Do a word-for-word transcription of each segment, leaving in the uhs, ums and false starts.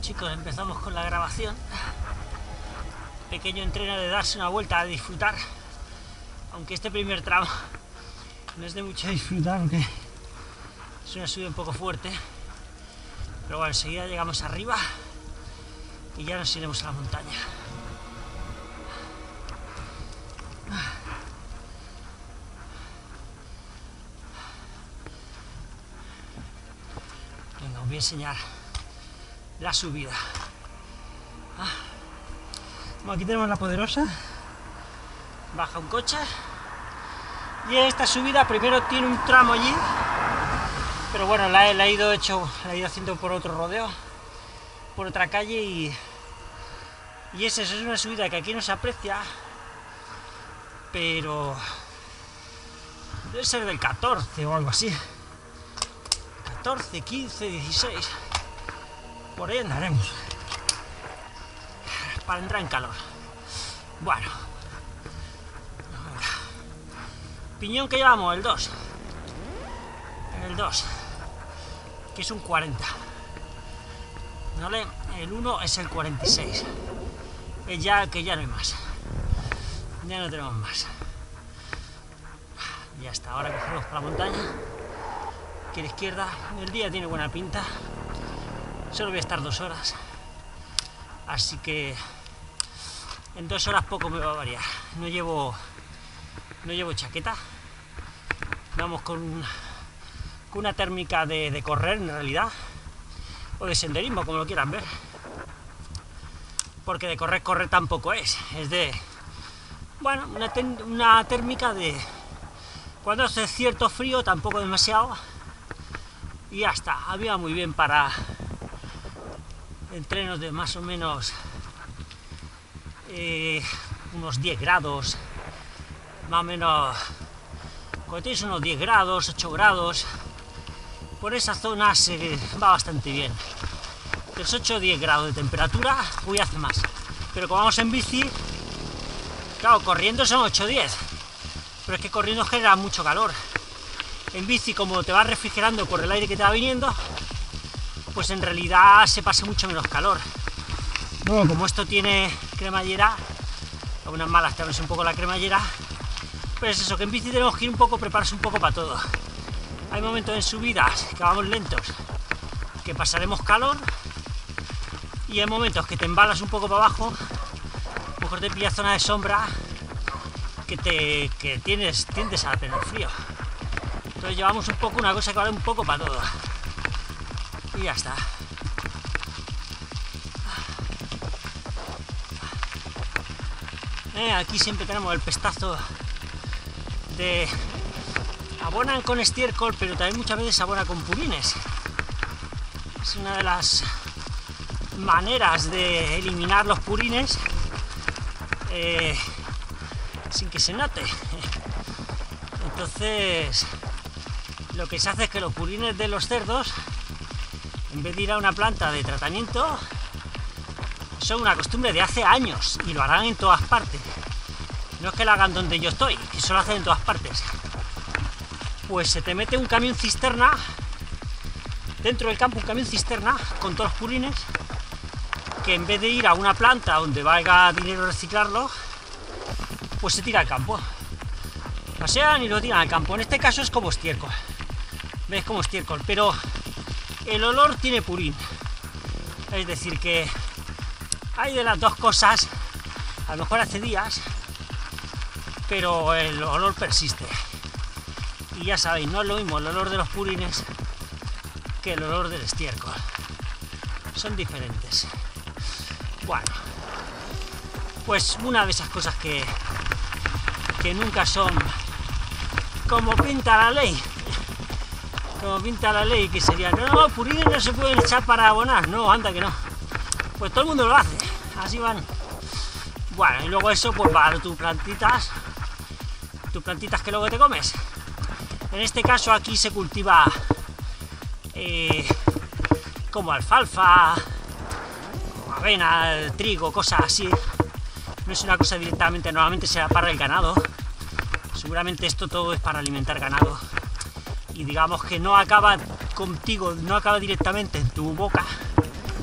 Chicos, empezamos con la grabación. Pequeño entreno de darse una vuelta a disfrutar, aunque este primer tramo no es de mucho disfrutar, aunque es una subida un poco fuerte, pero bueno, enseguida llegamos arriba y ya nos iremos a la montaña. Venga, os voy a enseñar la subida. Ah. Bueno, aquí tenemos la Poderosa, baja un coche y esta subida primero tiene un tramo allí, pero bueno, la he, la he ido hecho, la he ido haciendo por otro rodeo, por otra calle y, y es eso, es una subida que aquí no se aprecia, pero debe ser del catorce o algo así, catorce, quince, dieciséis. Por ahí andaremos para entrar en calor. Bueno, piñón que llevamos, el dos, el dos, que es un cuarenta, ¿vale? El uno es el cuarenta y seis, es ya que ya no hay más, ya no tenemos más. Ya está, ahora cogemos para la montaña, que a la izquierda el día tiene buena pinta. Solo voy a estar dos horas, así que en dos horas poco me va a variar. No llevo, no llevo chaqueta, vamos con, un, con una térmica de, de correr en realidad, o de senderismo, como lo quieran ver, porque de correr, correr tampoco es, es de, bueno, una, una térmica de cuando hace cierto frío, tampoco demasiado, y ya está. Había muy bien para entrenos de más o menos eh, unos diez grados, más o menos, cuando tienes unos diez grados, ocho grados, por esa zona se va bastante bien. De los ocho o diez grados de temperatura, hoy hace más, pero como vamos en bici, claro, corriendo son ocho o diez, pero es que corriendo genera mucho calor. En bici, como te vas refrigerando por el aire que te va viniendo, pues en realidad se pasa mucho menos calor. Bueno, como esto tiene cremallera, algunas malas te abres un poco la cremallera, pero es eso, que en bici tenemos que ir un poco, prepararse un poco para todo. Hay momentos en subidas que vamos lentos, que pasaremos calor, y hay momentos que te embalas un poco para abajo, a lo mejor te pillas zona de sombra, que, te, que tienes, tiendes a tener frío. Entonces llevamos un poco una cosa que vale un poco para todo. Y ya está. Eh, aquí siempre tenemos el pestazo de abonan con estiércol, pero también muchas veces abona con purines. Es una de las maneras de eliminar los purines eh, sin que se note. Entonces, lo que se hace es que los purines de los cerdos, en vez de ir a una planta de tratamiento, son una costumbre de hace años y lo harán en todas partes. No es que lo hagan donde yo estoy, que eso lo hacen en todas partes. Pues se te mete un camión cisterna, dentro del campo un camión cisterna con todos los purines, que en vez de ir a una planta donde valga dinero reciclarlo, pues se tira al campo. Pasean y lo tiran al campo. En este caso es como estiércol. ¿Ves? Como estiércol, pero el olor tiene purín, es decir que hay de las dos cosas, a lo mejor hace días, pero el olor persiste, y ya sabéis, no es lo mismo el olor de los purines que el olor del estiércol, son diferentes. Bueno, pues una de esas cosas que, que nunca son como pinta la ley, como pinta la ley, que sería, no, purines no se pueden echar para abonar, no, anda que no. Pues todo el mundo lo hace, así van. Bueno, y luego eso, pues para tus plantitas, tus plantitas que luego te comes. En este caso aquí se cultiva eh, como alfalfa, como avena, trigo, cosas así. No es una cosa directamente, normalmente será para el ganado. Seguramente esto todo es para alimentar ganado. Y digamos que no acaba contigo, no acaba directamente en tu boca, en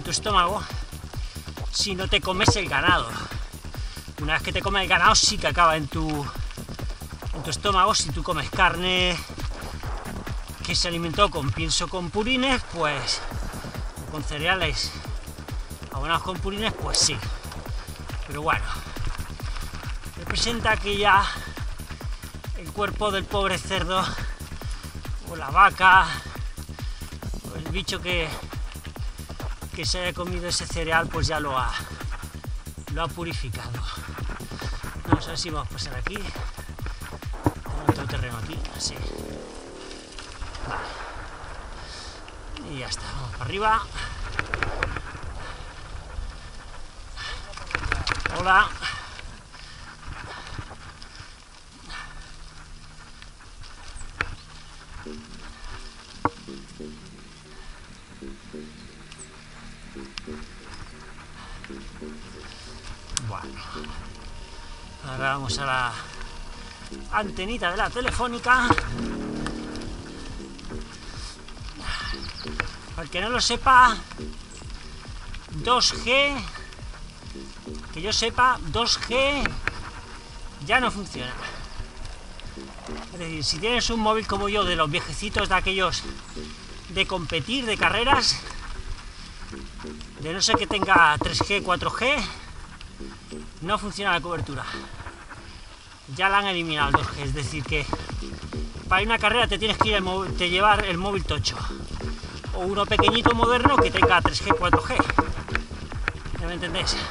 tu estómago si no te comes el ganado. Una vez que te comes el ganado sí que acaba en tu, en tu estómago. Si tú comes carne que se alimentó con pienso con purines, pues con cereales abonados con purines, pues sí. Pero bueno, representa que ya el cuerpo del pobre cerdo o la vaca o el bicho que, que se haya comido ese cereal, pues ya lo ha, lo ha purificado. Vamos a ver si vamos a pasar aquí. Tengo otro terreno aquí, así. Vale. Y ya está, vamos para arriba. Hola. Bueno, ahora vamos a la antenita de la telefónica. Para el que no lo sepa, dos G, que yo sepa, dos G ya no funciona. Es decir, si tienes un móvil como yo, de los viejecitos, de aquellos de competir, de carreras, de no ser que tenga tres G, cuatro G, no funciona la cobertura. Ya la han eliminado el dos G, es decir que para ir a una carrera te tienes que ir el móvil, te llevar el móvil tocho, o uno pequeñito moderno que tenga tres G, cuatro G. ¿Ya me entendéis? ¿Eh?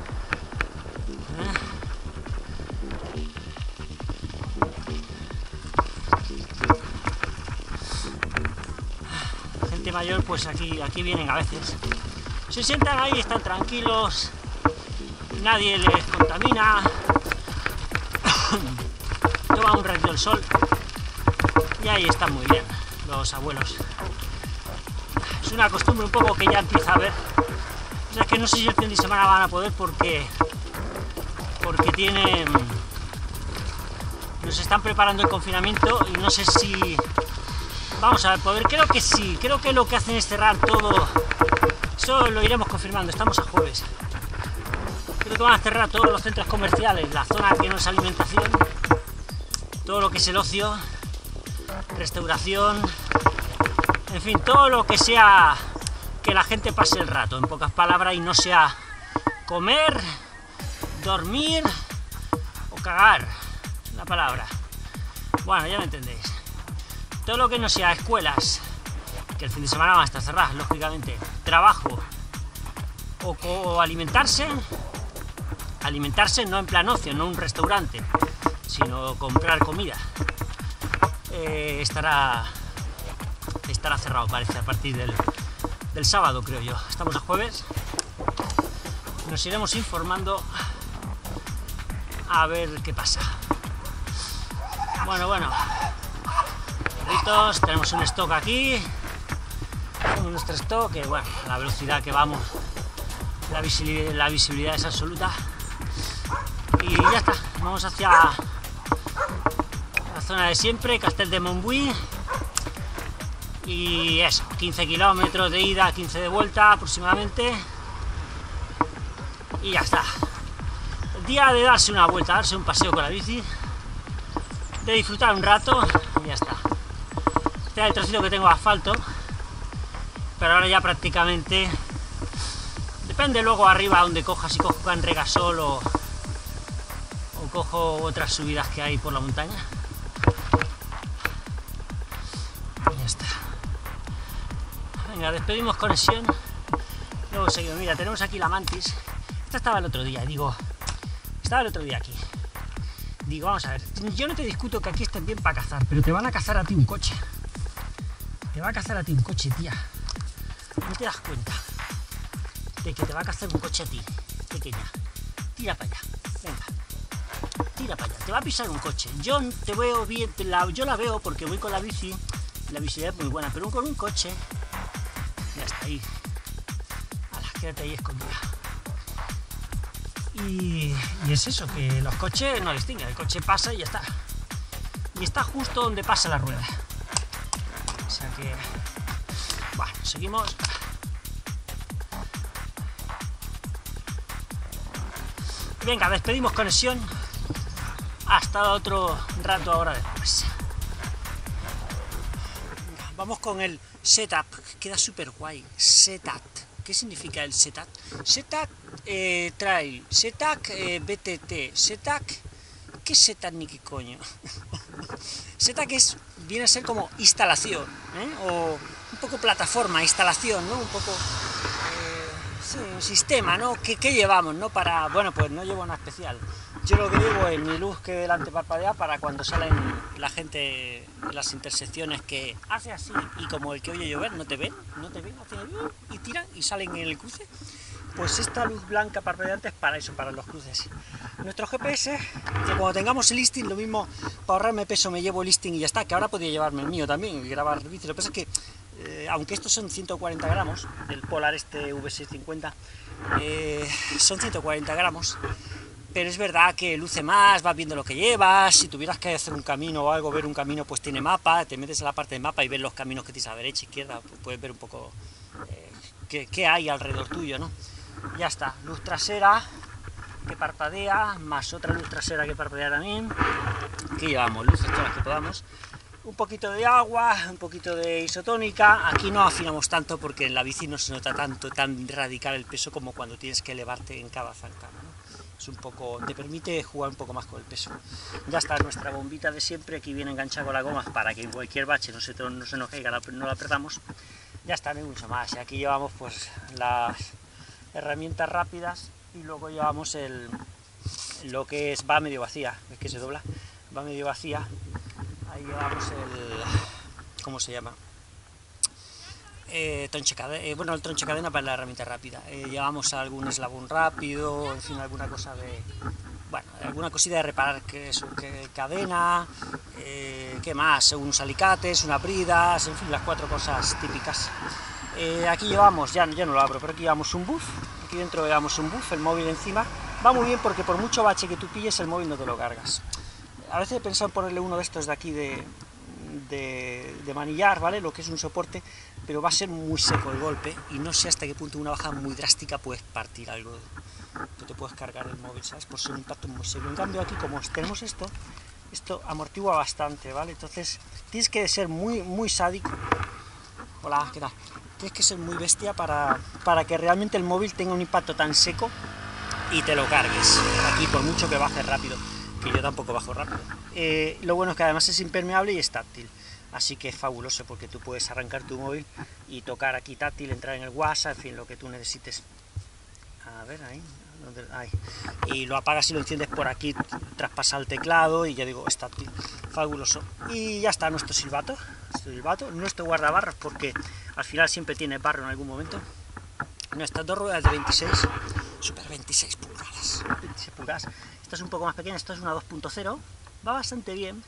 Gente mayor, pues aquí, aquí vienen a veces. Se sientan ahí, están tranquilos, nadie les contamina, toman un rayo del sol y ahí están muy bien los abuelos. Es una costumbre un poco que ya empieza a ver. O sea, es que no sé si el fin de semana van a poder porque porque tienen, nos están preparando el confinamiento y no sé si vamos a poder. Creo que sí, creo que lo que hacen es cerrar todo. Eso lo iremos confirmando, estamos a jueves. Creo que van a cerrar todos los centros comerciales, la zona que no es alimentación, todo lo que es el ocio, restauración, en fin, todo lo que sea que la gente pase el rato, en pocas palabras, y no sea comer, dormir o cagar, la palabra. Bueno, ya me entendéis. Todo lo que no sea escuelas, que el fin de semana van a estar cerradas, lógicamente, trabajo o, o alimentarse, alimentarse no en plan ocio, no un restaurante, sino comprar comida, eh, estará, estará cerrado, parece, a partir del, del sábado, creo yo. Estamos a jueves, nos iremos informando a ver qué pasa. Bueno, bueno, perritos, tenemos un stock aquí, nuestro stock, que bueno, a la velocidad que vamos, la visibilidad, la visibilidad es absoluta. Y ya está, vamos hacia la zona de siempre, Castel de Montbui. Y eso, quince kilómetros de ida, quince de vuelta aproximadamente. Y ya está. El día de darse una vuelta, darse un paseo con la bici, de disfrutar un rato y ya está. Este es el trocito que tengo de asfalto, pero ahora ya prácticamente depende luego arriba donde cojas, si cojo en Regasol o, o cojo otras subidas que hay por la montaña. Ya está. Venga, despedimos conexión. Luego seguimos. Mira, tenemos aquí la Mantis. Esta estaba el otro día, digo, estaba el otro día aquí. Digo, vamos a ver, yo no te discuto que aquí estén bien para cazar, pero te van a cazar a ti un coche. Te va a cazar a ti un coche, tía. No te das cuenta de que te va a cazar un coche a ti, pequeña. Tira para allá, venga. Tira para allá, te va a pisar un coche. Yo te veo bien, te la, yo la veo porque voy con la bici, la visibilidad es muy buena, pero con un coche, ya está ahí. Ala, quédate ahí escondida. Y, y es eso, que los coches no distinguen, el coche pasa y ya está. Y está justo donde pasa la rueda. O sea que, bueno, seguimos. Venga, despedimos conexión. Hasta otro rato ahora después. Vamos con el setup, queda súper guay. Setup. ¿Qué significa el setup? Setup eh, trail, setup eh, B T T, setup. ¿Qué es setup ni qué coño? Setup es, viene a ser como instalación, ¿eh? O un poco plataforma, instalación, ¿no? Un poco eh, sí, un sistema, ¿no? ¿Qué, ¿Qué llevamos, no? Para, bueno, pues no llevo nada especial. Yo lo que llevo es mi luz que delante parpadea para cuando salen la gente en las intersecciones que hace así y como el que oye llover, no te ven, no te ven, hacen y tiran y salen en el cruce. Pues esta luz blanca parpadeante es para eso, para los cruces. Nuestro G P S, que cuando tengamos el listing, lo mismo, para ahorrarme peso me llevo el listing y ya está, que ahora podría llevarme el mío también y grabar bici. Lo que pasa es que, eh, aunque estos son ciento cuarenta gramos, el Polar este V seiscientos cincuenta, eh, son ciento cuarenta gramos, pero es verdad que luce más, vas viendo lo que llevas, si tuvieras que hacer un camino o algo, ver un camino, pues tiene mapa, te metes a la parte de mapa y ves los caminos que tienes a la derecha, izquierda, pues puedes ver un poco eh, qué, qué hay alrededor tuyo, ¿no? Ya está, luz trasera que parpadea, más otra luz trasera que parpadea también. Aquí llevamos luces todas las que podamos. Un poquito de agua, un poquito de isotónica. Aquí no afinamos tanto porque en la bici no se nota tanto, tan radical el peso como cuando tienes que elevarte en cada zancada, ¿no? Es un poco, te permite jugar un poco más con el peso. Ya está nuestra bombita de siempre, aquí viene enganchada con la goma para que en cualquier bache no se, no se nos caiga, no la perdamos. Ya está, no hay mucho más. Y aquí llevamos pues las herramientas rápidas y luego llevamos el lo que es, va medio vacía, es que se dobla, va medio vacía. Ahí llevamos el, ¿cómo se llama? Eh, tronche cadena, eh, bueno, el tronche cadena para la herramienta rápida. Eh, llevamos algún eslabón rápido, en fin, alguna cosa de, bueno, alguna cosita de reparar, que es que cadena, eh, ¿qué más? Unos alicates, unas bridas, en fin, las cuatro cosas típicas. Eh, aquí llevamos, ya, ya no lo abro, pero aquí llevamos un buff, aquí dentro llevamos un buff, el móvil encima. Va muy bien porque por mucho bache que tú pilles, el móvil no te lo cargas. A veces he pensado en ponerle uno de estos de aquí de, de, de manillar, ¿vale? Lo que es un soporte, pero va a ser muy seco el golpe y no sé hasta qué punto una bajada muy drástica puedes partir algo, que te puedes cargar el móvil, ¿sabes? Por ser un impacto muy seco. En cambio aquí, como tenemos esto, esto amortigua bastante, ¿vale? Entonces tienes que ser muy, muy sádico. Hola, ¿qué tal? Tienes que ser muy bestia para, para que realmente el móvil tenga un impacto tan seco y te lo cargues. Aquí, por mucho que bajes rápido, que yo tampoco bajo rápido. Eh, lo bueno es que además es impermeable y es táctil. Así que es fabuloso porque tú puedes arrancar tu móvil y tocar aquí táctil, entrar en el WhatsApp, en fin, lo que tú necesites. A ver, ahí, ¿dónde? Ahí. Y lo apagas y lo enciendes por aquí, traspasa el teclado y ya digo, es táctil. Fabuloso. Y ya está nuestro silbato, nuestro silbato, nuestro guardabarros, porque al final siempre tiene barro en algún momento. Nuestras dos ruedas de veintiséis, super veintiséis pulgadas, veintiséis pulgadas. Esta es un poco más pequeña, esta es una dos punto cero, va bastante bien,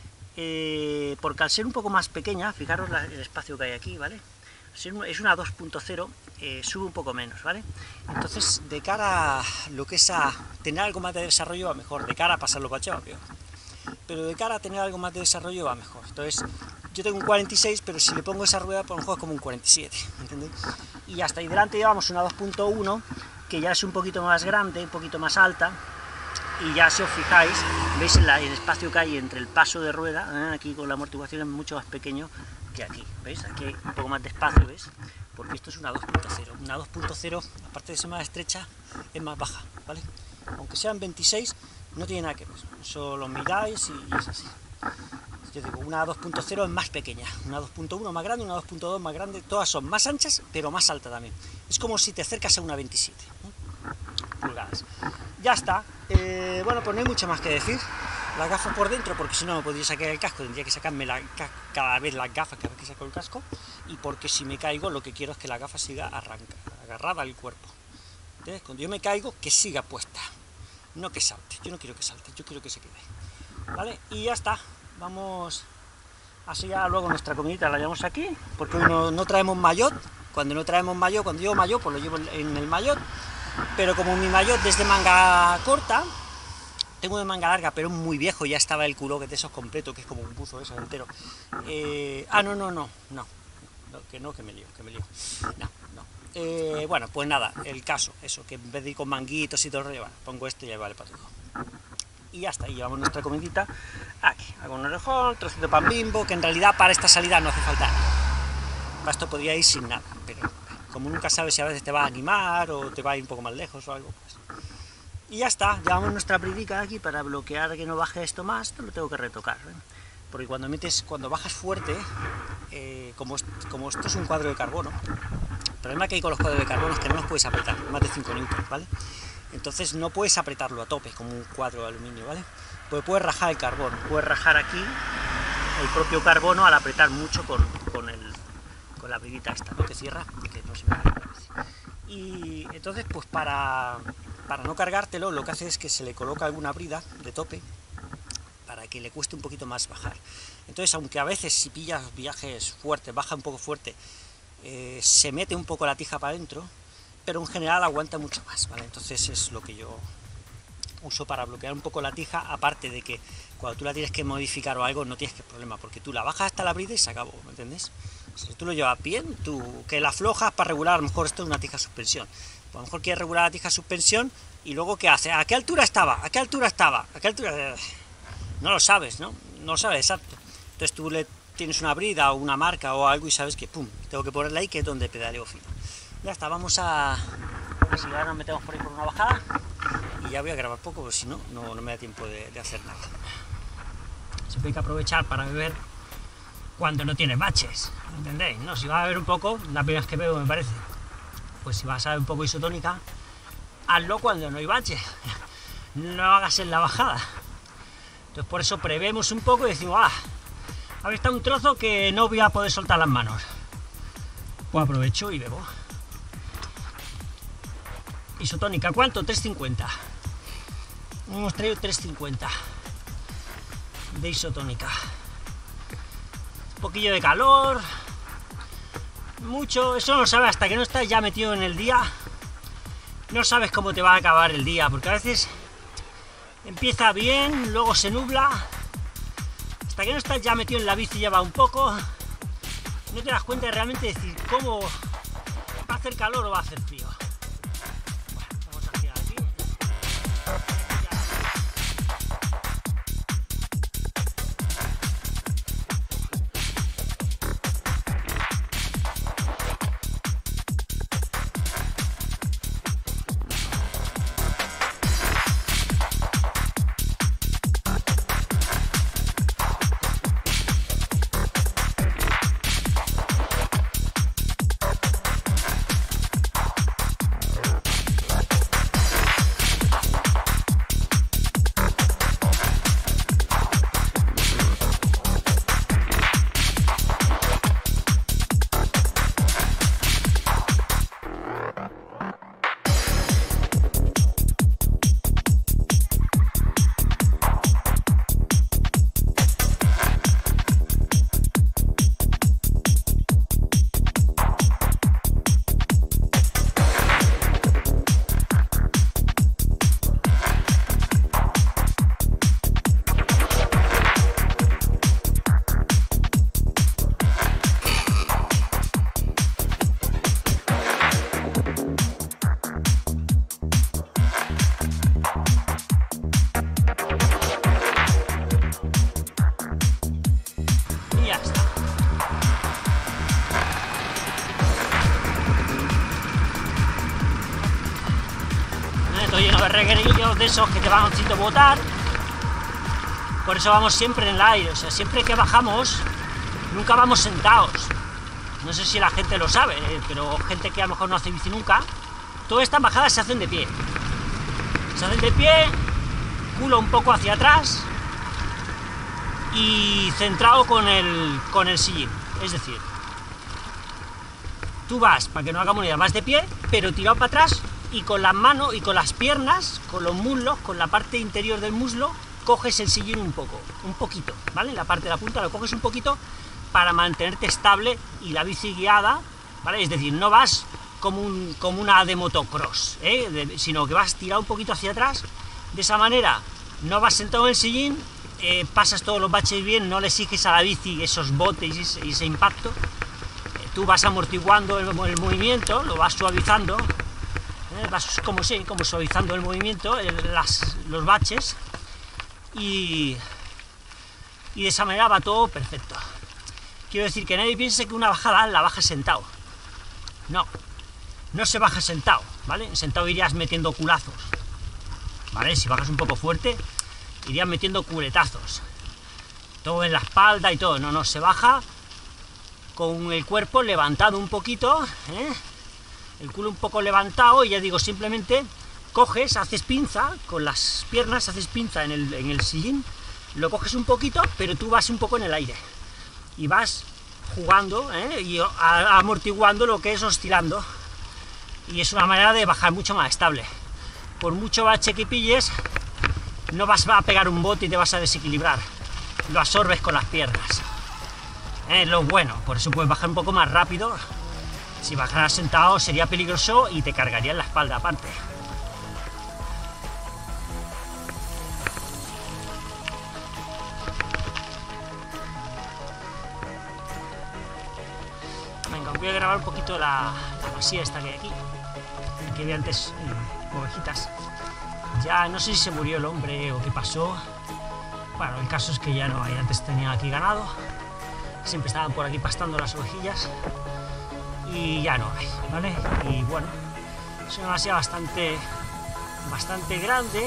eh, porque al ser un poco más pequeña, fijaros la, el espacio que hay aquí, ¿vale? Es una dos punto cero, eh, sube un poco menos, ¿vale? Entonces, de cara a lo que es a tener algo más de desarrollo va mejor, de cara a pasarlo bache va peor. Pero de cara a tener algo más de desarrollo va mejor. Entonces, yo tengo un cuarenta y seis, pero si le pongo esa rueda, por lo mejor es como un cuarenta y siete, ¿entendéis? Y hasta ahí delante llevamos una dos punto uno, que ya es un poquito más grande, un poquito más alta, y ya si os fijáis, veis el, el espacio que hay entre el paso de rueda, ¿eh? Aquí con la amortiguación es mucho más pequeño que aquí, ¿veis? Aquí hay un poco más de espacio, ¿veis? Porque esto es una dos punto cero. Una dos punto cero, aparte de ser más estrecha, es más baja, ¿vale? Aunque sean veintiséis, no tiene nada que ver. Eso lo miráis y, y es así. Yo digo, una dos punto cero es más pequeña, una dos punto uno más grande, una dos punto dos más grande, todas son más anchas, pero más alta también. Es como si te acercas a una veintisiete, ¿no? Pulgadas. Ya está. Eh, bueno, pues no hay mucho más que decir. Las gafas por dentro, porque si no me podría sacar el casco, tendría que sacarme la, cada vez las gafas cada vez que saco el casco, y porque si me caigo lo que quiero es que la gafa siga arranca, agarrada al cuerpo. ¿Entiendes? Cuando yo me caigo, que siga puesta, no que salte. Yo no quiero que salte, yo quiero que se quede. ¿Vale? Y ya está. Vamos a sellar luego nuestra comidita, la llevamos aquí, porque hoy no, no traemos maillot. Cuando no traemos maillot, cuando llevo maillot, pues lo llevo en el maillot. Pero como mi maillot es de manga corta, tengo de manga larga, pero muy viejo, ya estaba el culo que de esos completo, que es como un buzo eso entero. Eh, ah, no, no, no, no, no, que no, que me lío, que me lío. No, no. Eh, bueno, pues nada, el caso, eso, que en vez de ir con manguitos y todo el rollo, bueno, pongo esto y ya vale para todo. Y ya está, y llevamos nuestra comidita aquí, hago un orejón, trocito de pan Bimbo, que en realidad para esta salida no hace falta nada. Para esto podría ir sin nada, pero como nunca sabes si a veces te va a animar o te va a ir un poco más lejos o algo, pues. Y ya está, llevamos nuestra bridica aquí para bloquear que no baje esto más, esto lo tengo que retocar, ¿eh? Porque cuando metes, cuando bajas fuerte, eh, como, como esto es un cuadro de carbono, el problema que hay con los cuadros de carbono es que no los puedes apretar, más de cinco newtons, ¿vale? Entonces no puedes apretarlo a tope como un cuadro de aluminio, ¿vale? Pues puedes rajar el carbono, puedes rajar aquí el propio carbono al apretar mucho con, con, el, con la bridita esta, ¿no? Que cierra, que no se me parece. Y entonces, pues para, para no cargártelo, lo que hace es que se le coloca alguna brida de tope para que le cueste un poquito más bajar. Entonces, aunque a veces si pillas viajes fuertes, baja un poco fuerte, eh, se mete un poco la tija para adentro, pero en general aguanta mucho más, ¿vale? Entonces es lo que yo uso para bloquear un poco la tija, aparte de que cuando tú la tienes que modificar o algo no tienes que problema, porque tú la bajas hasta la brida y se acabó, ¿me entiendes? Si tú lo llevas bien, tú que la aflojas para regular, a lo mejor esto es una tija suspensión, pues a lo mejor quieres regular la tija suspensión y luego ¿qué hace? ¿A qué altura estaba? ¿A qué altura estaba? ¿A qué altura? No lo sabes, ¿no? No lo sabes exacto. Entonces tú le tienes una brida o una marca o algo y sabes que pum, tengo que ponerla ahí, que es donde pedaleo fino. Ya está, vamos a... Si ahora nos metemos por ahí por una bajada y ya voy a grabar poco, porque si no, no, no me da tiempo de, de hacer nada. Siempre hay que aprovechar para beber cuando no tienes baches, ¿entendéis? No, si vas a beber un poco, la primera vez que bebo me parece, pues si vas a beber un poco isotónica, hazlo cuando no hay baches, no hagas en la bajada. Entonces por eso prevemos un poco y decimos, ah, ahora está un trozo que no voy a poder soltar las manos, pues aprovecho y bebo. Isotónica, ¿cuánto? tres cincuenta. Hemos traído tres cincuenta de isotónica. Un poquillo de calor, mucho, eso no lo sabes hasta que no estás ya metido en el día. No sabes cómo te va a acabar el día, porque a veces empieza bien, luego se nubla. Hasta que no estás ya metido en la bici ya va un poco. No te das cuenta de realmente decir cómo va a hacer calor o va a hacer frío. Reguerillos de esos que te van a botar, por eso vamos siempre en el aire, o sea, siempre que bajamos nunca vamos sentados. No sé si la gente lo sabe, eh, pero gente que a lo mejor no hace bici nunca, todas estas bajadas se hacen de pie, se hacen de pie, culo un poco hacia atrás y centrado con el, con el sillín, es decir, tú vas, para que no hagamos una idea, vas de pie, pero tirado para atrás y con las manos y con las piernas, con los muslos, con la parte interior del muslo, coges el sillín un poco, un poquito, ¿vale? La parte de la punta lo coges un poquito para mantenerte estable y la bici guiada, ¿vale? Es decir, no vas como, un, como una de motocross, ¿eh? de, sino que vas tirado un poquito hacia atrás, de esa manera no vas sentado en el sillín, eh, pasas todos los baches bien, no le exiges a la bici esos botes y ese, y ese impacto, eh, tú vas amortiguando el, el movimiento, lo vas suavizando, ¿eh? Vas como, sí, como suavizando el movimiento, el, las, los baches, y, y de esa manera va todo perfecto. Quiero decir que nadie piense que una bajada la baja sentado. No, no se baja sentado, ¿vale? Sentado irías metiendo culazos, ¿vale? Si bajas un poco fuerte, irías metiendo culetazos, todo en la espalda y todo. No, no, se baja con el cuerpo levantado un poquito, ¿eh? El culo un poco levantado, y ya digo, simplemente coges, haces pinza con las piernas, haces pinza en el, en el sillín, lo coges un poquito, pero tú vas un poco en el aire, y vas jugando, ¿eh? Y a, amortiguando lo que es oscilando, y es una manera de bajar mucho más estable. Por mucho bache que pilles, no vas a pegar un bote y te vas a desequilibrar, lo absorbes con las piernas. Es lo bueno, por eso puedes bajar un poco más rápido. Si bajaras sentado sería peligroso y te cargaría en la espalda aparte. Venga, voy a grabar un poquito la, la masía esta que hay aquí, que vi antes, eh, ovejitas. Ya no sé si se murió el hombre o qué pasó. Bueno, el caso es que ya no hay. Antes tenía aquí ganado, siempre estaban por aquí pastando las ovejillas, y ya no hay, ¿vale? Y bueno, es una masía bastante, bastante grande,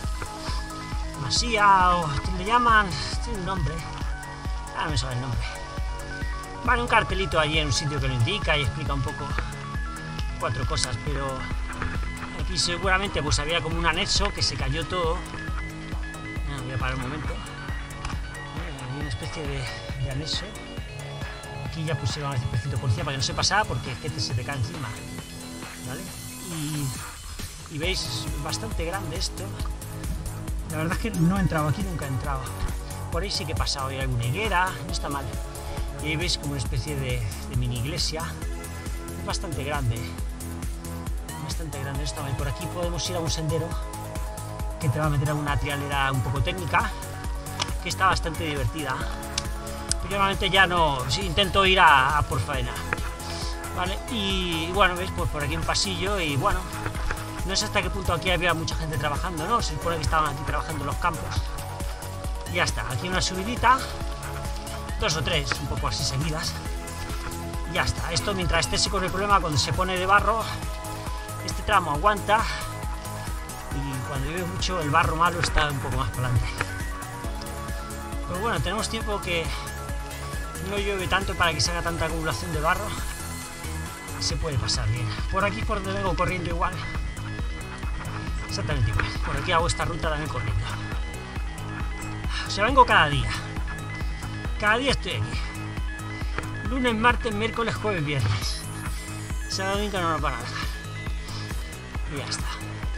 masía, o le llaman, tiene un nombre, ahora no me sabe el nombre. Vale, un cartelito allí en un sitio que lo indica y explica un poco cuatro cosas, pero aquí seguramente pues había como un anexo que se cayó todo. No, voy a parar un momento. Hay una especie de, de anexo. Aquí ya pusieron a especie de policía para que no se pasara, porque es que se te cae encima, ¿vale? Y, y veis, es bastante grande esto. La verdad es que no he entrado aquí, nunca he entrado. Por ahí sí que he pasado, hay alguna higuera, no está mal. Y ahí veis como una especie de, de mini iglesia. Es bastante grande, bastante grande esto. Y por aquí podemos ir a un sendero que te va a meter a una trialera un poco técnica, que está bastante divertida. Yo normalmente ya no, sí, intento ir a, a por faena, ¿vale? Y bueno, veis, pues por aquí un pasillo, y bueno, no sé hasta qué punto aquí había mucha gente trabajando, ¿no? Se supone que estaban aquí trabajando en los campos. Y ya está, aquí una subidita, dos o tres, un poco así seguidas. Y ya está, esto mientras esté con el problema, cuando se pone de barro, este tramo aguanta, y cuando llueve mucho el barro malo está un poco más para adelante. Pero bueno, tenemos tiempo que no llueve tanto para que se haga tanta acumulación de barro, se puede pasar bien. Por aquí, por donde vengo corriendo, igual, exactamente igual. Por aquí hago esta ruta también corriendo. O sea, vengo cada día, cada día estoy aquí. Lunes, martes, miércoles, jueves, viernes. Sábado, domingo no nos van a dejar. Y ya está.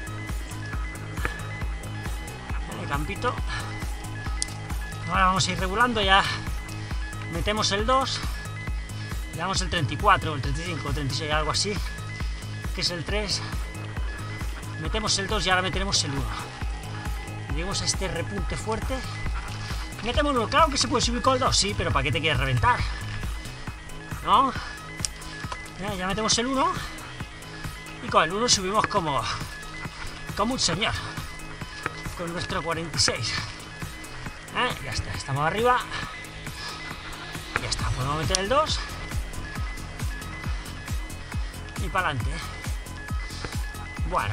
El campito. Ahora vamos a ir regulando, ya metemos el dos, le damos el treinta y cuatro, el treinta y cinco, el treinta y seis, algo así, que es el tres, metemos el dos y ahora meteremos el uno. Llegamos a este repunte fuerte, metémoslo. Claro que se puede subir con el dos, sí, pero ¿para qué te quieres reventar? ¿No? Ya, ya metemos el uno, y con el uno subimos como, como un señor, con nuestro cuarenta y seis. ¿Eh? Ya está, estamos arriba. Ya está, podemos meter el dos y para adelante. Bueno,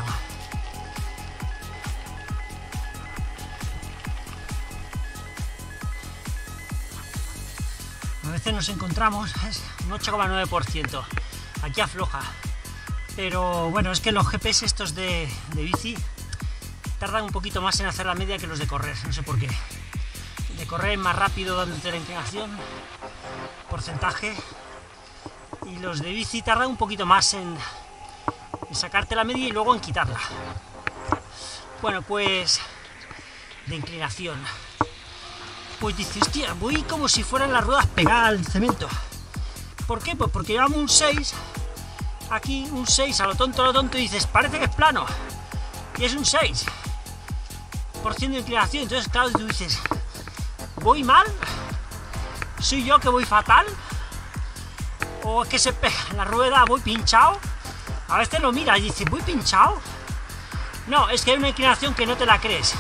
a veces nos encontramos, es un ocho coma nueve por ciento, aquí afloja, pero bueno, es que los G P S estos de, de bici tardan un poquito más en hacer la media que los de correr, no sé por qué. De correr más rápido dándote la inclinación, porcentaje, y los de bici tardan un poquito más en, en sacarte la media y luego en quitarla. Bueno, pues de inclinación, pues dices, hostia, voy como si fueran las ruedas pegadas al cemento. ¿Por qué? Pues porque llevamos un seis aquí, un seis a lo tonto, a lo tonto, y dices, parece que es plano, y es un seis por ciento de inclinación. Entonces claro, tú dices, ¿voy mal? ¿Soy yo que voy fatal? o es que se pega en la rueda, voy pinchado. A veces lo miras y dices, voy pinchado. No, es que hay una inclinación que no te la crees.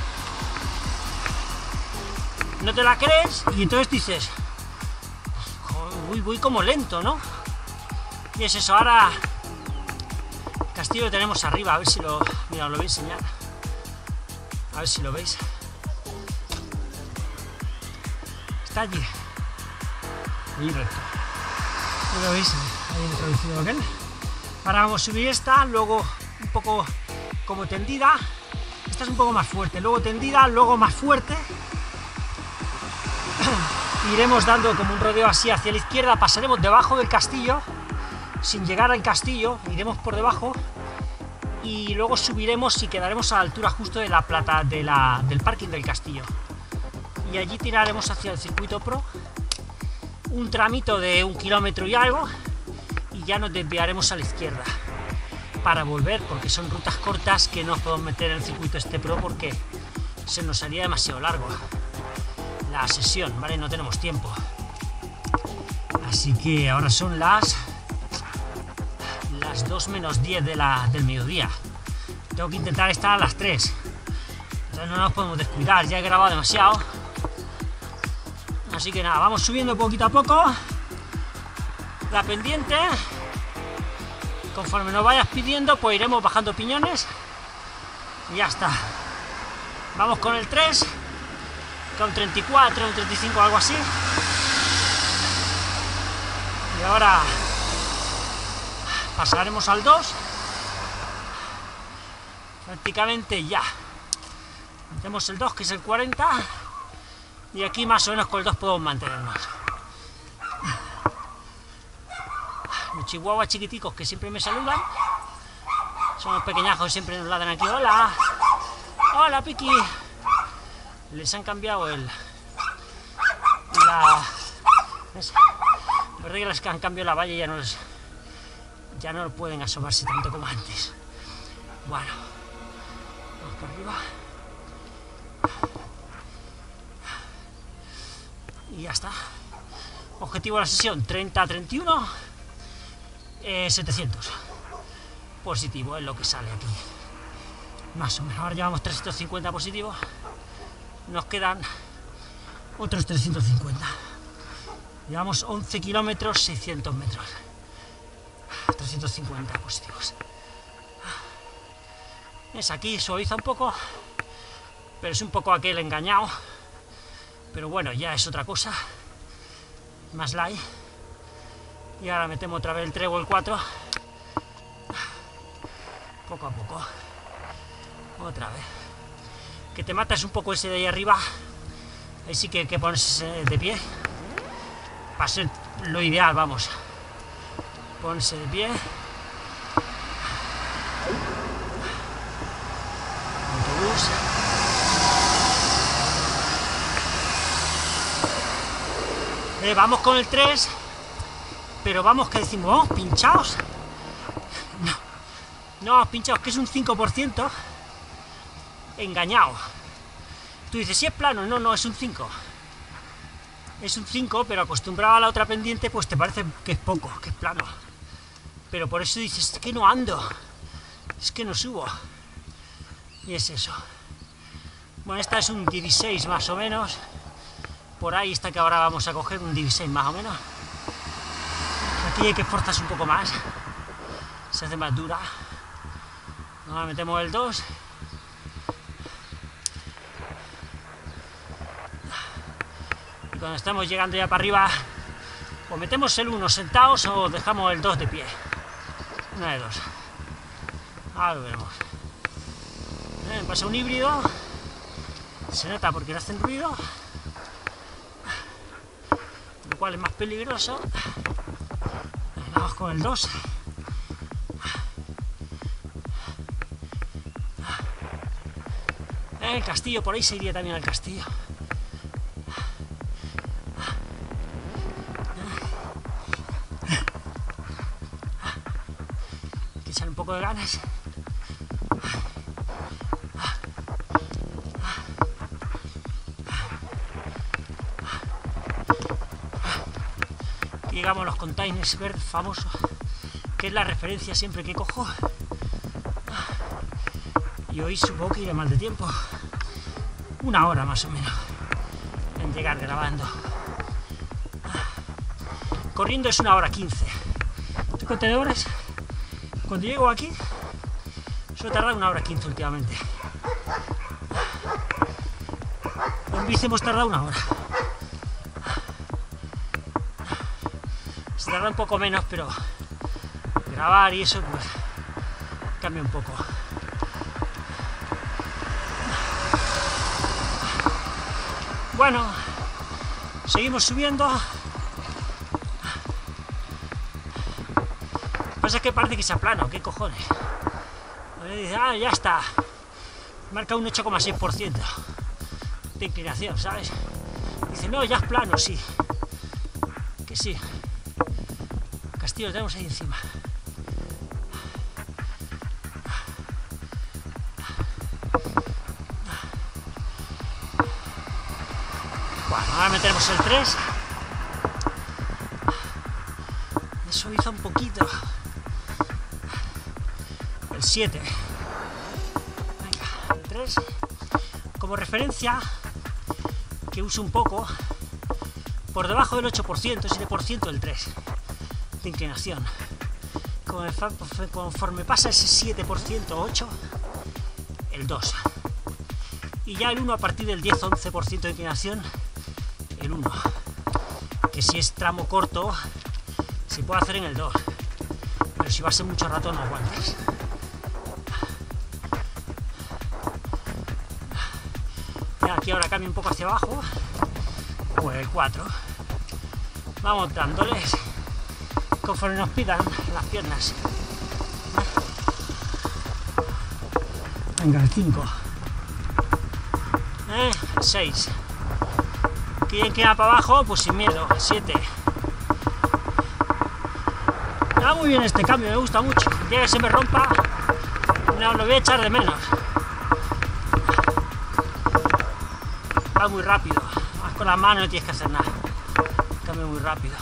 No te la crees y entonces dices, voy, voy como lento, ¿no? Y es eso. Ahora el castillo lo tenemos arriba, a ver si lo... Mira, os lo voy a enseñar. A ver si lo veis. Está allí. Allí recto. ¿Lo veis? Ahí introducido aquel. Ahora vamos a subir esta, luego un poco como tendida. Esta es un poco más fuerte, luego tendida, luego más fuerte. Iremos dando como un rodeo así hacia la izquierda, pasaremos debajo del castillo, sin llegar al castillo, iremos por debajo y luego subiremos y quedaremos a la altura justo de la plata de la, del parking del castillo. Y allí tiraremos hacia el circuito pro, un tramito de un kilómetro y algo, y ya nos desviaremos a la izquierda para volver, porque son rutas cortas que no podemos meter en el circuito este pro porque se nos haría demasiado largo la sesión, ¿vale? No tenemos tiempo. Así que ahora son las las dos menos diez de la, del mediodía. Tengo que intentar estar a las tres. Entonces no nos podemos descuidar, ya he grabado demasiado. Así que nada, vamos subiendo poquito a poco la pendiente. Conforme nos vayas pidiendo, pues iremos bajando piñones. Y ya está. Vamos con el tres. Con treinta y cuatro, un treinta y cinco, algo así. Y ahora pasaremos al dos. Prácticamente ya. Tenemos el dos, que es el cuarenta. Y aquí más o menos con el dos podemos mantenernos. Los chihuahuas chiquiticos que siempre me saludan. Son los pequeñajos que siempre nos ladran aquí. Hola. Hola, Piki. Les han cambiado el... La... ¿Ves? Las reglas que han cambiado la valla ya no les... Ya no pueden asomarse tanto como antes. Bueno. Vamos por arriba. Y ya está. Objetivo de la sesión, treinta a treinta y uno. Eh, setecientos. Positivo es lo que sale aquí. Más o menos. Ahora llevamos trescientos cincuenta positivos. Nos quedan otros trescientos cincuenta. Llevamos once kilómetros, seiscientos metros. trescientos cincuenta positivos. Es aquí, suaviza un poco, pero es un poco aquel engañado. Pero bueno, ya es otra cosa. Más light. Y ahora metemos otra vez el tres o el cuatro. Poco a poco. Otra vez. Que te matas un poco ese de ahí arriba. Ahí sí que hay que ponerse de pie. Va a ser lo ideal, vamos. Ponerse de pie. Autobús. Eh, vamos con el tres. Pero vamos, que decimos, vamos pinchados. No, no, pinchados, que es un cinco por ciento. Engañado. Tú dices, si es plano, no, no, es un cinco. Es un cinco, pero acostumbrado a la otra pendiente, pues te parece que es poco, que es plano. Pero por eso dices, es que no ando, es que no subo. Y es eso. Bueno, esta es un dieciséis más o menos. Por ahí está que ahora vamos a coger un dieciséis más o menos. Aquí hay que esforzarse un poco más. Se hace más dura. Ahora metemos el dos. Y cuando estamos llegando ya para arriba, o metemos el uno sentados o dejamos el dos de pie. Una de dos. Ahora lo veremos. Eh, pasa un híbrido. Se nota porque no hacen ruido, lo cual es más peligroso. Vamos con el dos. El castillo, por ahí se iría también al castillo. Hay que echar un poco de ganas. llegamos a los containers verdes famosos, que es la referencia siempre que cojo. Y hoy supongo que iré mal de tiempo, una hora más o menos en llegar grabando. Corriendo es una hora quince. Estos contenedores, cuando llego aquí, suele tardar una hora quince últimamente. En bici hemos tardado una hora. Se tarda un poco menos, pero grabar y eso pues cambia un poco. Bueno, seguimos subiendo. Pasa que parece que se aplana, ¿qué cojones? Dice, ah, ya está. Marca un ocho coma seis por ciento de inclinación, ¿sabes? Dice, no, ya es plano, sí. Que sí. Castillo lo tenemos ahí encima. Bueno, ahora metemos el tres. Me suaviza un poquito. El siete. Venga, el tres. Como referencia, que uso un poco, por debajo del ocho por ciento, siete por ciento el tres de inclinación. Conforme pasa ese siete por ciento, ocho, el dos. Y ya el uno a partir del diez once por ciento de inclinación, el uno. Que si es tramo corto, se puede hacer en el dos. Pero si va a ser mucho rato, no aguantas. Aquí ahora cambio un poco hacia abajo, pues el cuatro. Vamos dándoles conforme nos pidan las piernas. Venga, el cinco. Eh, el seis. ¿Quién queda para abajo? Pues sin miedo, el siete. Va muy bien este cambio, me gusta mucho. El día que se me rompa, no lo voy a echar de menos. Va muy rápido, vas con las manos, no tienes que hacer nada, cambio muy rápido.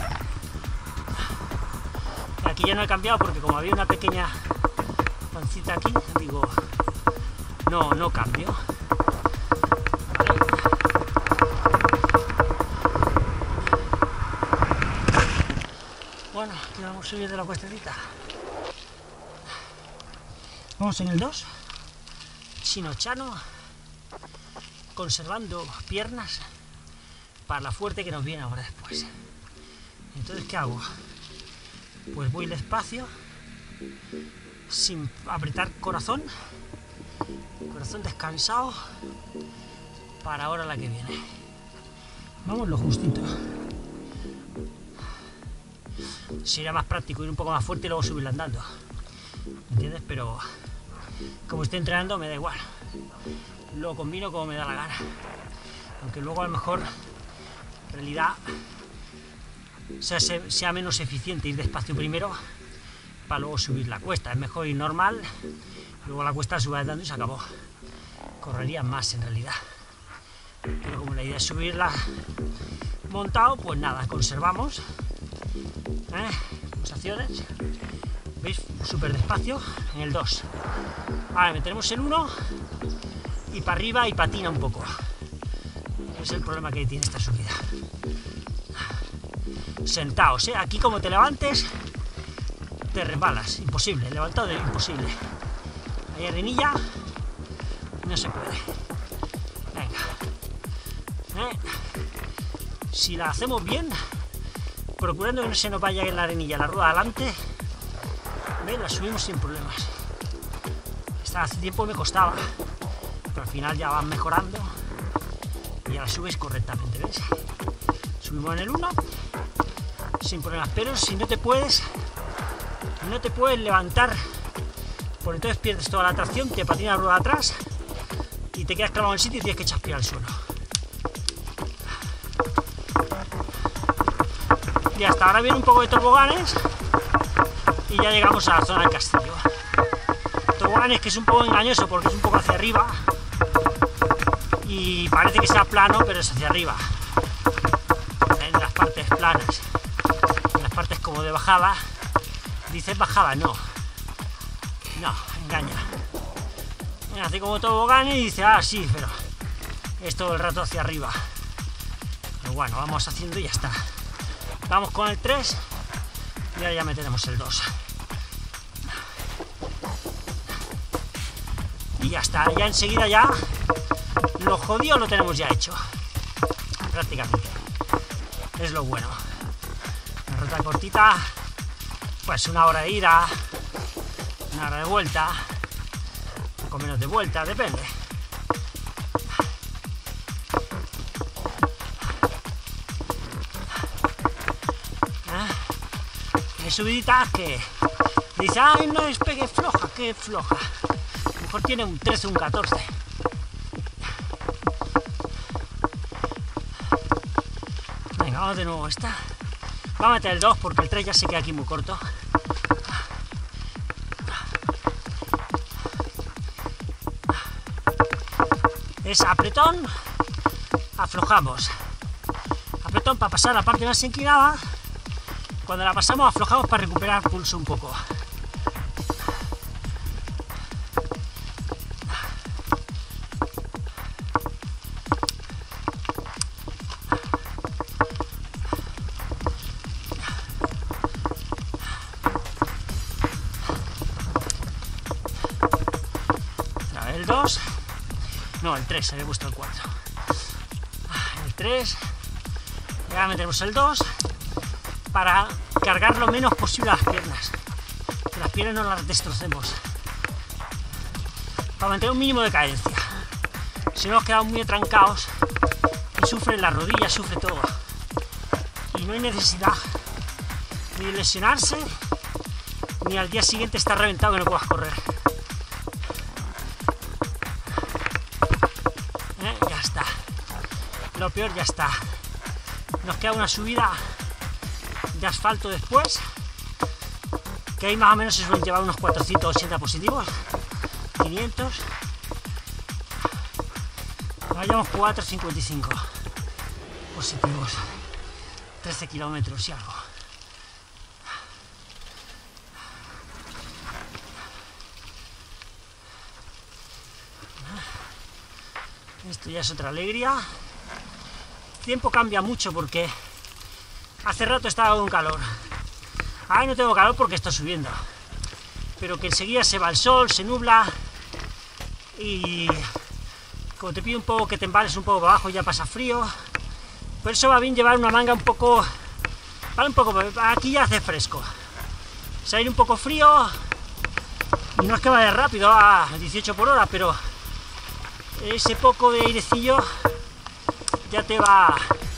Aquí ya no he cambiado porque como había una pequeña pancita aquí, digo, no, no cambio. ¿Vale? Bueno, aquí vamos a subir de la cuestecita. Vamos en el dos, Chino-Chano, conservando piernas para la fuerte que nos viene ahora después. Entonces, ¿qué hago? Pues voy despacio, sin apretar corazón, corazón descansado, para ahora la que viene. Vamos lo justito. Sería más práctico ir un poco más fuerte y luego subirla andando, ¿entiendes? Pero como estoy entrenando me da igual. Lo combino como me da la gana, aunque luego a lo mejor en realidad sea, sea menos eficiente ir despacio primero para luego subir la cuesta. Es mejor ir normal, luego la cuesta sube andando y se acabó. Correría más en realidad, pero como la idea es subirla montado, pues nada, conservamos ¿eh? Pulsaciones, veis, súper despacio en el dos. Ahora meteremos el uno y para arriba y patina un poco. Es el problema que tiene esta subida. Sentaos, ¿eh? Aquí como te levantes, te resbalas. Imposible, levantado de imposible. Hay arenilla, no se puede. Venga. ¿Eh? Si la hacemos bien, procurando que no se nos vaya en la arenilla la rueda adelante, ¿ves? La subimos sin problemas. Esta hace tiempo me costaba, pero al final ya van mejorando y ya la subes correctamente, ¿ves? Subimos en el uno sin problemas, pero si no te puedes no te puedes levantar, porque entonces pierdes toda la tracción, te patina la rueda atrás y te quedas clavado en el sitio y tienes que echar al suelo. Y hasta ahora viene un poco de toboganes y ya llegamos a la zona del castillo. Toboganes que es un poco engañoso porque es un poco hacia arriba y parece que sea plano, pero es hacia arriba, en las partes planas. como de bajada. Dices bajada, no. No, engaña. Hace como tobogán y dice, ah, sí, pero es todo el rato hacia arriba. Pero bueno, vamos haciendo y ya está. Vamos con el tres y ahora ya meteremos el dos. Y ya está, ya enseguida ya lo jodido lo tenemos ya hecho. Prácticamente. Es lo bueno. Una ruta cortita, pues una hora de ida, una hora de vuelta, un poco menos de vuelta, depende. Hay subiditas que dice, ay, no es pegue floja, que floja. A lo mejor tiene un trece o un catorce. Venga, vamos de nuevo esta. Vamos a meter el dos porque el tres ya se queda aquí muy corto. Es apretón, aflojamos. Apretón para pasar la parte más inclinada. Cuando la pasamos, aflojamos para recuperar pulso un poco. El dos, no, el tres, había puesto el cuatro. El tres, y ahora metemos el dos para cargar lo menos posible las piernas, que las piernas no las destrocemos, para mantener un mínimo de cadencia. Si no nos quedamos muy atrancados y sufre la rodilla, sufre todo, y no hay necesidad ni de lesionarse ni al día siguiente estar reventado que no puedas correr. Lo peor ya está. Nos queda una subida de asfalto después, que ahí más o menos se suelen llevar unos cuatrocientos ochenta positivos, quinientos. Vayamos cuatrocientos cincuenta y cinco positivos, trece kilómetros y algo. Esto ya es otra alegría. El tiempo cambia mucho porque hace rato estaba con calor. Ahora no tengo calor porque está subiendo. Pero que enseguida se va el sol, se nubla y como te pide un poco que te embales un poco para abajo ya pasa frío. Por eso va bien llevar una manga un poco... Vale, un poco... Aquí ya hace fresco. Salir un poco frío y no es que vaya rápido a dieciocho por hora, pero ese poco de airecillo ya te va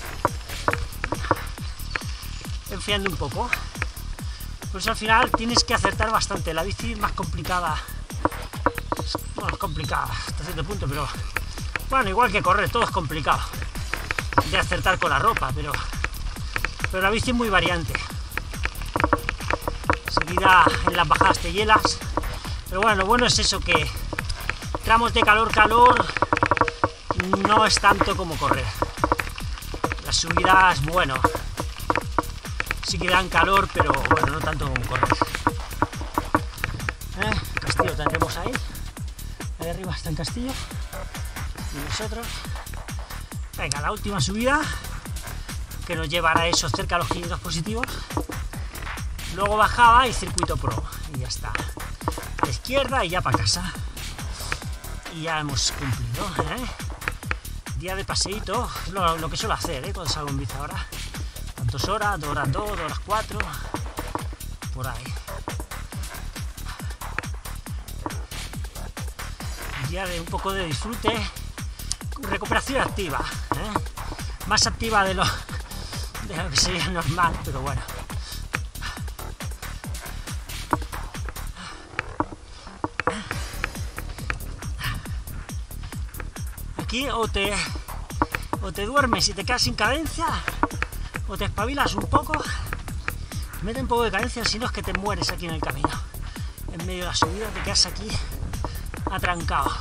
enfriando un poco. Pues al final tienes que acertar bastante. La bici es más complicada. Bueno, es complicada hasta cierto punto, pero bueno, igual que correr, todo es complicado de acertar con la ropa, pero, pero la bici es muy variante. Enseguida en las bajadas te hielas, pero bueno, lo bueno es eso, que tramos de calor, calor, no es tanto como correr. Las subidas, bueno, sí que dan calor, pero bueno, no tanto como correr. ¿Eh? Castillo tendremos ahí. Ahí arriba está el castillo. Y nosotros. Venga, la última subida, que nos llevará eso cerca a los quinientos positivos. Luego bajaba y circuito pro. Y ya está. A la izquierda y ya para casa. Y ya hemos cumplido, ¿eh? Día de paseíto, lo, lo que suelo hacer, ¿eh? Cuando salgo en bici ahora. ¿Cuántas horas? ¿Dos horas dos? ¿Dos horas cuatro? Por ahí. Día de un poco de disfrute. Recuperación activa, ¿eh? Más activa de lo, de lo que sería normal, pero bueno. Aquí o te, o te duermes y te quedas sin cadencia, o te espabilas un poco, mete un poco de cadencia, si no es que te mueres aquí en el camino. En medio de la subida te quedas aquí atrancado.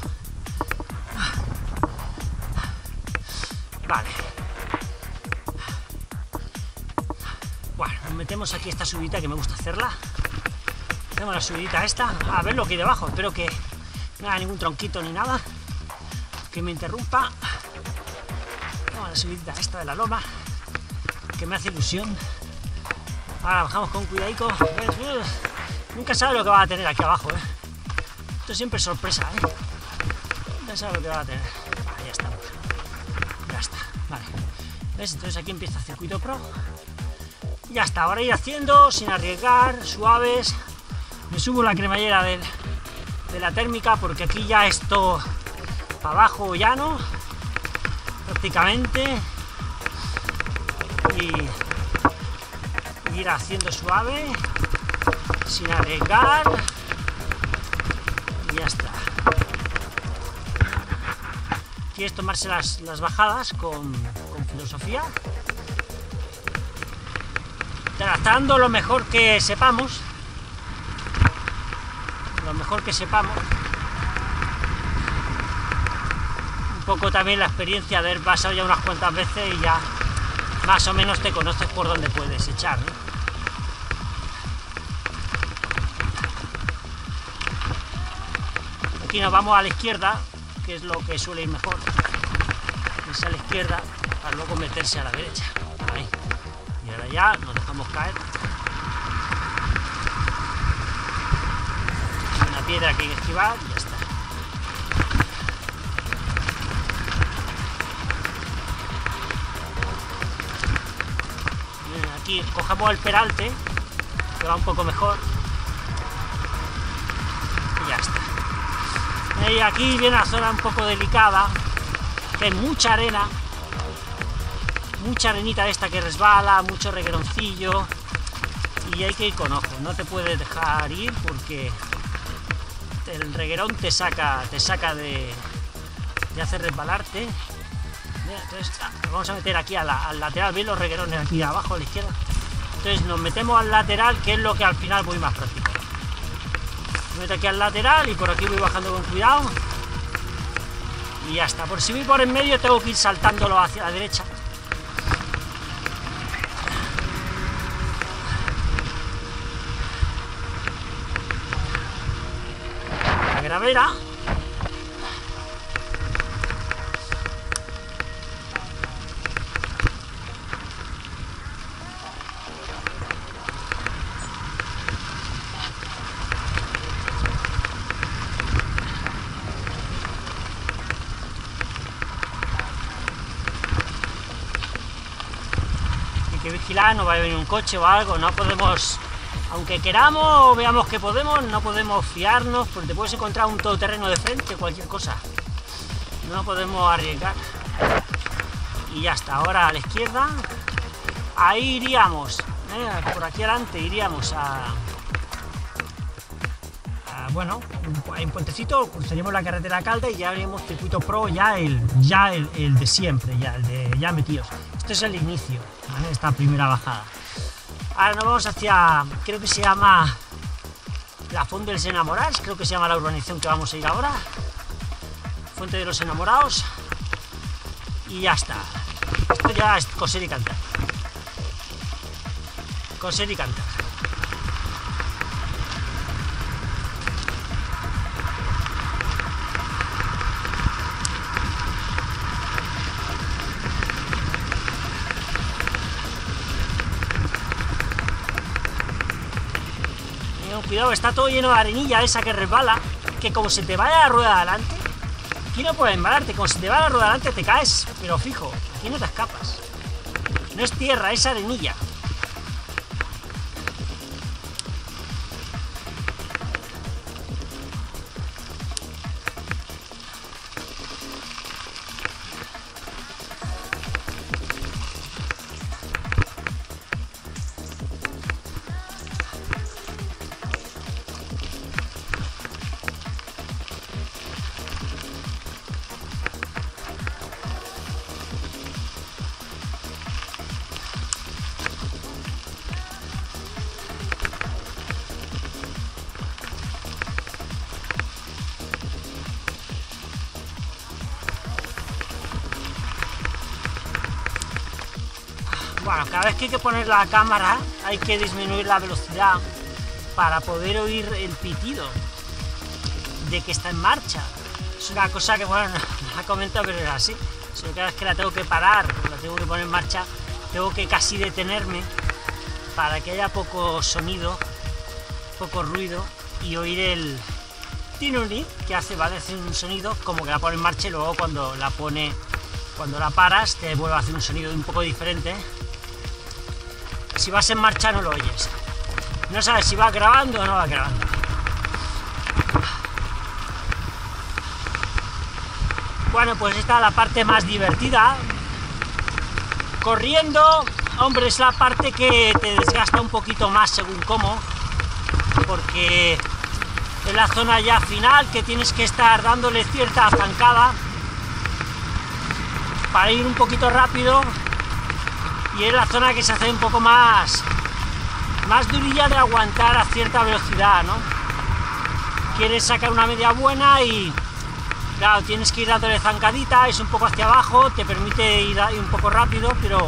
Vale. Bueno, Nos metemos aquí esta subidita que me gusta hacerla. Hacemos la subidita esta, a ver lo que hay debajo. Espero que no haya ningún tronquito ni nada que me interrumpa. Hacemos la subidita esta de la loma, que me hace ilusión. Ahora bajamos con cuidadico. Nunca sabes lo que va a tener aquí abajo, ¿eh? Esto siempre es sorpresa, ¿eh? Nunca sabes lo que va a tener. Vale, ya estamos. Ya está, vale. ¿Ves? Entonces aquí empieza el circuito pro. Ya está, ahora ir haciendo sin arriesgar, suaves. Me subo la cremallera del, de la térmica porque aquí ya esto para abajo llano prácticamente, y ir haciendo suave sin arriesgar y ya está. Aquí es tomarse las, las bajadas con, con filosofía, tratando lo mejor que sepamos, lo mejor que sepamos. Un poco también la experiencia de haber pasado ya unas cuantas veces y ya más o menos te conoces por dónde puedes echar, ¿no? Aquí nos vamos a la izquierda, que es lo que suele ir mejor. Es a la izquierda para luego meterse a la derecha. Ahí. Y ahora ya nos dejamos caer. Una piedra que hay que esquivar y ya está. Bien, aquí cogemos el peralte, que va un poco mejor. Y ya está. Y aquí viene la zona un poco delicada, que hay mucha arena, mucha arenita de esta que resbala, mucho regueroncillo, y hay que ir con ojo, no te puedes dejar ir porque el reguerón te saca, te saca de, de hacer resbalarte. Entonces nos vamos a meter aquí a la, al lateral, ¿veis los reguerones aquí abajo a la izquierda? Entonces nos metemos al lateral, que es lo que al final voy más práctico. Me meto aquí al lateral y por aquí voy bajando con cuidado. Y ya está. Por si voy por en medio tengo que ir saltándolo hacia la derecha. La gravera. Hay que vigilar, no va a venir un coche o algo, no podemos, aunque queramos o veamos que podemos, no podemos fiarnos, porque te puedes encontrar un todoterreno de frente, cualquier cosa. No podemos arriesgar. Y ya está, ahora a la izquierda, ahí iríamos, ¿eh? Por aquí adelante iríamos a, a bueno, hay un puentecito, cruzaríamos la carretera Calda y ya haríamos circuito pro, ya el, ya el, el de siempre, ya el de ya metidos. Este es el inicio, ¿vale? Esta primera bajada. Ahora nos vamos hacia, creo que se llama la Fuente dels Enamorados, creo que se llama la urbanización que vamos a ir ahora. Fuente de los Enamorados. Y ya está. Esto ya es coser y cantar. Coser y cantar. Cuidado, está todo lleno de arenilla esa que resbala, que como se te vaya la rueda adelante, aquí no puedes embalarte, como se te va la rueda adelante te caes, pero fijo, aquí no te escapas. No es tierra, es arenilla. Bueno, cada vez que hay que poner la cámara hay que disminuir la velocidad para poder oír el pitido de que está en marcha. Es una cosa que, bueno, no la comento, pero es así. Si cada vez que la tengo que parar, la tengo que poner en marcha, tengo que casi detenerme para que haya poco sonido, poco ruido, y oír el tinuri que hace, vale, hace un sonido como que la pone en marcha, y luego cuando la pone, cuando la paras, te vuelve a hacer un sonido un poco diferente. Si vas en marcha no lo oyes. No sabes si va grabando o no va grabando. Bueno, pues esta es la parte más divertida. Corriendo, hombre, es la parte que te desgasta un poquito más según cómo, porque es la zona ya final que tienes que estar dándole cierta zancada para ir un poquito rápido, y es la zona que se hace un poco más más durilla de aguantar a cierta velocidad, ¿no? Quieres sacar una media buena y claro, tienes que ir dándole zancadita, es un poco hacia abajo, te permite ir un poco rápido, pero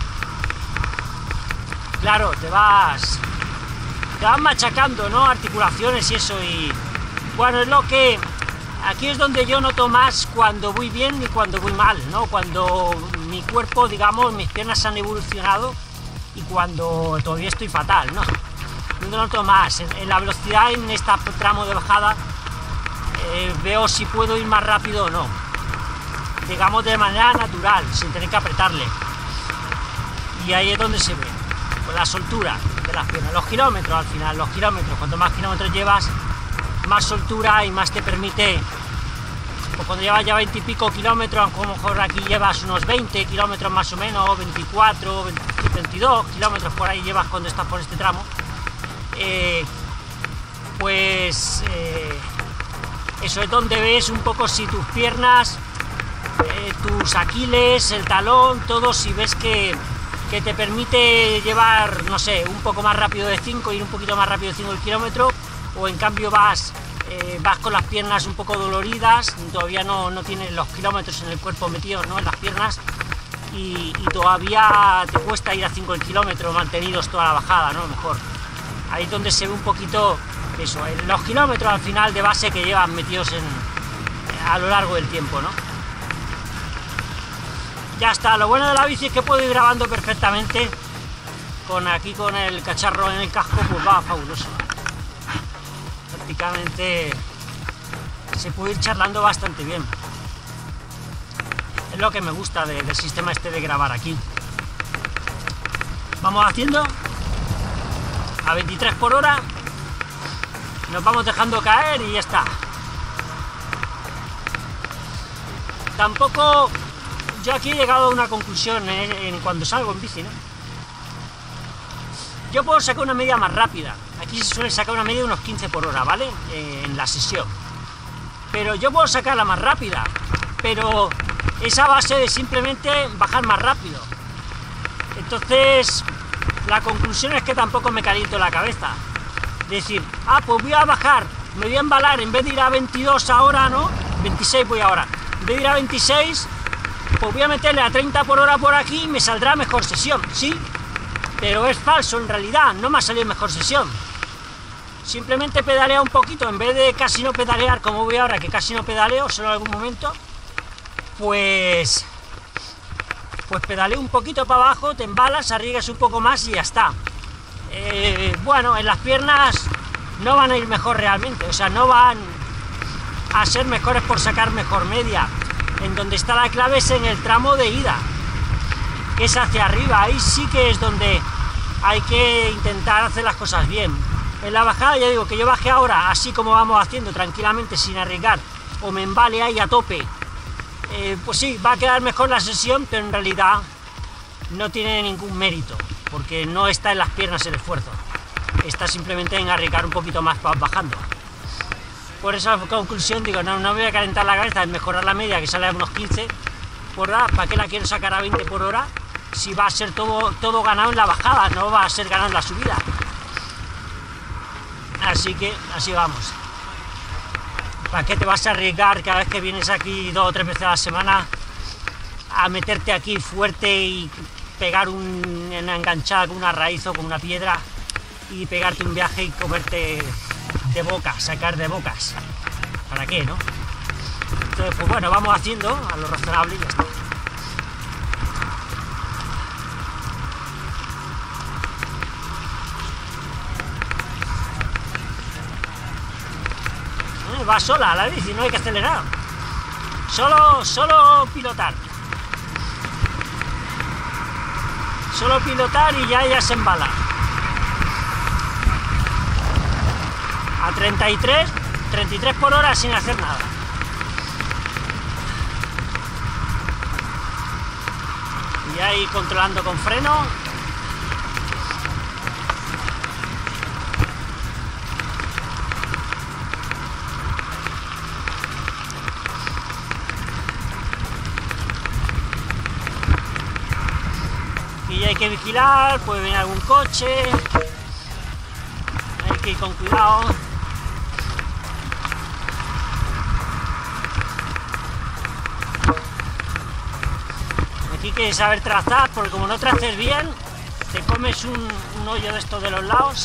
claro, te vas te vas machacando, ¿no? Articulaciones y eso, y bueno, es lo que aquí es donde yo noto más cuando voy bien y cuando voy mal, ¿no? Cuando mi cuerpo, digamos, mis piernas han evolucionado y cuando todavía estoy fatal, ¿no? Yo noto más en, en la velocidad en este tramo de bajada. Eh, veo si puedo ir más rápido o no, digamos de manera natural, sin tener que apretarle, y ahí es donde se ve pues, la soltura de las piernas, los kilómetros al final, los kilómetros, cuanto más kilómetros llevas, más soltura y más te permite, pues cuando llevas ya veinte y pico kilómetros, a lo mejor aquí llevas unos veinte kilómetros más o menos, veinticuatro, veintidós kilómetros por ahí llevas cuando estás por este tramo, eh, pues eh, eso es donde ves un poco si tus piernas, eh, tus aquiles, el talón, todo, si ves que, que te permite llevar, no sé, un poco más rápido de cinco, ir un poquito más rápido de cinco el kilómetro, o en cambio vas, eh, vas con las piernas un poco doloridas, todavía no, no tienes los kilómetros en el cuerpo metidos, ¿no? En las piernas, y, y todavía te cuesta ir a cinco el kilómetro mantenidos toda la bajada, ¿no? Mejor. Ahí es donde se ve un poquito eso, los kilómetros al final de base que llevan metidos en, a lo largo del tiempo, ¿no? Ya está, lo bueno de la bici es que puedo ir grabando perfectamente, con aquí con el cacharro en el casco, pues va fabuloso. Prácticamente se puede ir charlando bastante bien. Es lo que me gusta de, del sistema este de grabar aquí. Vamos haciendo a veintitrés por hora. Nos vamos dejando caer y ya está. Tampoco, yo aquí he llegado a una conclusión en, en cuando salgo en bici, ¿no? Yo puedo sacar una media más rápida. Aquí se suele sacar una media de unos quince por hora, ¿vale? Eh, en la sesión. Pero yo puedo sacarla más rápida. Pero esa base de simplemente bajar más rápido. Entonces, la conclusión es que tampoco me caliento la cabeza. Decir, ah, pues voy a bajar, me voy a embalar, en vez de ir a veintidós ahora, ¿no? veintiséis voy ahora. En vez de ir a veintiséis, pues voy a meterle a treinta por hora por aquí y me saldrá mejor sesión, ¿sí? Pero es falso, en realidad, no me ha salido mejor sesión. Simplemente pedalea un poquito, en vez de casi no pedalear, como voy ahora, que casi no pedaleo, solo en algún momento, pues... Pues pedaleo un poquito para abajo, te embalas, arriesgas un poco más y ya está. Eh, bueno, en las piernas no van a ir mejor realmente, o sea, no van a ser mejores por sacar mejor media. En donde está la clave es en el tramo de ida, que es hacia arriba, ahí sí que es donde hay que intentar hacer las cosas bien. En la bajada ya digo que yo bajé ahora, así como vamos haciendo, tranquilamente, sin arriesgar, o me embale ahí a tope, eh, pues sí, va a quedar mejor la sesión, pero en realidad no tiene ningún mérito, porque no está en las piernas el esfuerzo, está simplemente en arriesgar un poquito más bajando. Por esa conclusión digo, no, no me voy a calentar la cabeza en mejorar la media, que sale a unos quince por hora. ¿Para qué la quiero sacar a veinte por hora? Si va a ser todo, todo ganado en la bajada, no va a ser ganado en la subida. Así que así vamos. ¿Para qué te vas a arriesgar cada vez que vienes aquí dos o tres veces a la semana a meterte aquí fuerte y pegar un, una enganchada con una raíz o con una piedra y pegarte un viaje y comerte de bocas, sacar de bocas. ¿Para qué, no? Entonces, pues bueno, vamos haciendo a lo razonable y ya está. Eh, va sola la bici, no hay que acelerar. Solo, solo pilotar. Solo pilotar y ya ella se embala. A treinta y tres, treinta y tres por hora sin hacer nada. Y ahí controlando con freno. Y hay que vigilar, puede venir algún coche. Hay que ir con cuidado. Aquí hay que saber trazar, porque como no traces bien, te comes un, un hoyo de estos de los lados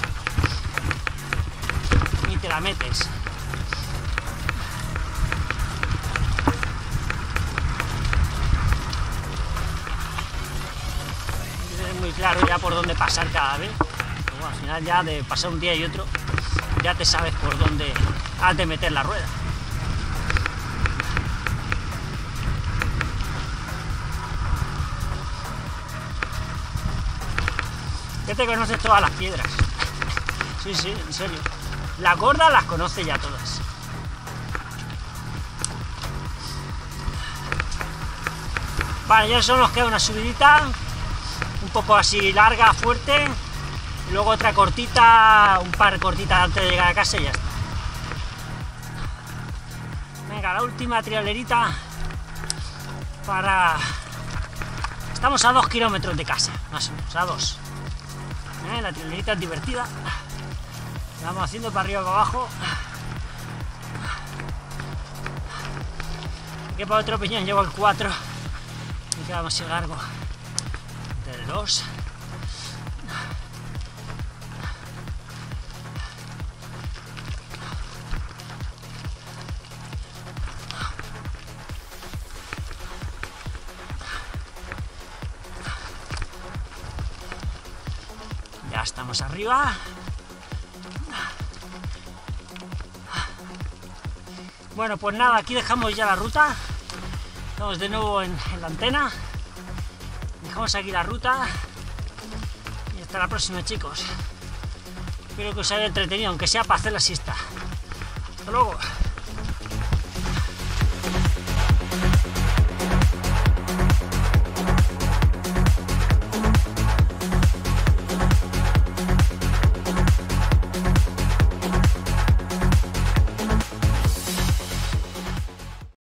y te la metes. Es muy claro ya por dónde pasar cada vez. Pero bueno, al final ya de pasar un día y otro, ya te sabes por dónde has de meter la rueda. Que te conoces todas las piedras. Sí, sí, en serio. Las gordas las conoce ya todas. Vale, ya solo nos queda una subidita. Un poco así larga, fuerte. Y luego otra cortita, un par cortitas antes de llegar a casa y ya está. Venga, la última trialerita para... Estamos a dos kilómetros de casa, más o menos, a dos. ¿Eh? La trialerita es divertida. La vamos haciendo para arriba y para abajo. Que para otro piñón llevo el cuatro. Me queda más largo. Del dos. Ya estamos arriba. Bueno, pues nada, aquí dejamos ya la ruta. Estamos de nuevo en, en la antena. Dejamos aquí la ruta. Y hasta la próxima, chicos. Espero que os haya entretenido, aunque sea para hacer la siesta. Hasta luego.